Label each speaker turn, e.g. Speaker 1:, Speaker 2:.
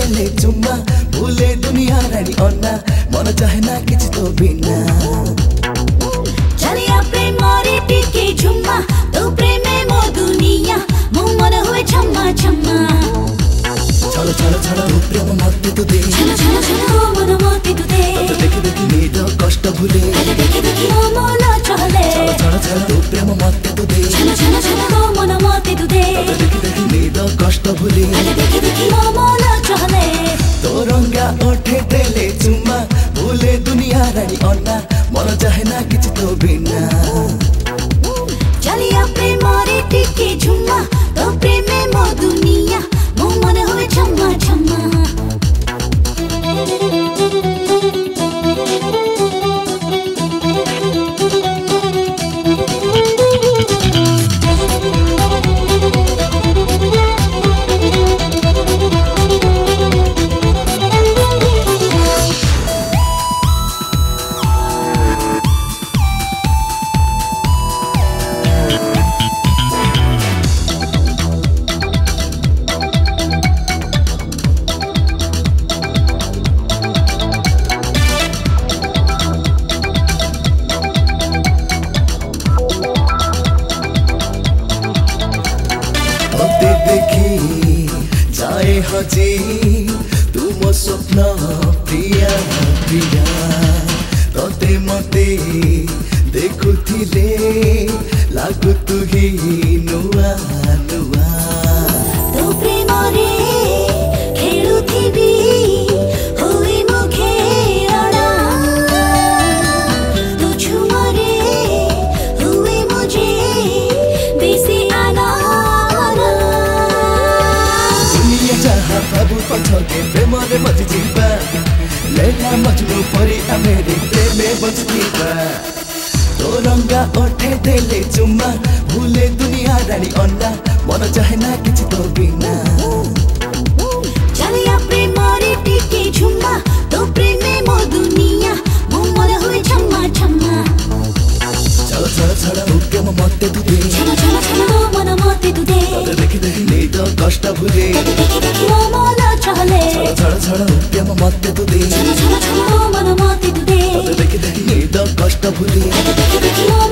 Speaker 1: देले चुम्मा भूले दुनिया रानी अन्ना मन चाहे ना किछि तो बिना
Speaker 2: चलिया प्रेम रे टिके झुम्मा तो प्रेमे मो दुनिया मो मन हुए छम्मा छम्मा
Speaker 1: चलो चलो चलो प्रेम मते तू दे
Speaker 2: चलो चलो चलो मन मते तू दे
Speaker 1: देखि देखि नीर कष्ट भूले
Speaker 2: देखि देखि मो मन चले
Speaker 1: चलो चलो चलो प्रेम मते तू दे
Speaker 2: चलो चलो चलो मन मते तू दे
Speaker 1: देखि देखि नीर कष्ट भूले
Speaker 2: देखि देखि मो मन चले
Speaker 1: तो रंगा ओठे देले चुम्मा भूले दुनिया रानी अन्ना मन चाहे ना किछि तो बिना
Speaker 2: चलिया प्रेम रे टिके झुम्मा तो प्रेमे मो दुनिया मो मन हुए छम्मा छम्मा
Speaker 1: हजे तुम स्वप्न प्रिया प्रिया तते मते देखुथिले लागु तुही नुआ नुआ
Speaker 2: तो प्रेम रे खेलुथिबी होई मुखे अड़ा तो छुमा रे हुए मुझे बेसी आनारा
Speaker 1: जहाँ प्रभु पछौटे प्रेम रे बज जीवा लैला मजनू परी मेरे प्रेमे बज जीवा तो रंगा ओठे देले चुम्मा भूले दुनिया रानी अन्ना मन चाहे ना किछि तो बिना
Speaker 2: चलिया प्रेम रे टिके झुम्मा तो प्रेमे मो दुनिया मो मन हुए छम्मा छम्मा
Speaker 1: चलो चलो चलो प्रेम मते तू दे
Speaker 2: चलो चलो चलो मन मते तू दे
Speaker 1: देखि देखि नीर कष्ट भूले
Speaker 2: देखि देखि मो मन चले
Speaker 1: चलो चलो चलो प्रेम मते तू दे
Speaker 2: चलो चलो चलो मन मते तू दे
Speaker 1: देखि देखि नीर कष्ट भूले
Speaker 2: देखि देखि मो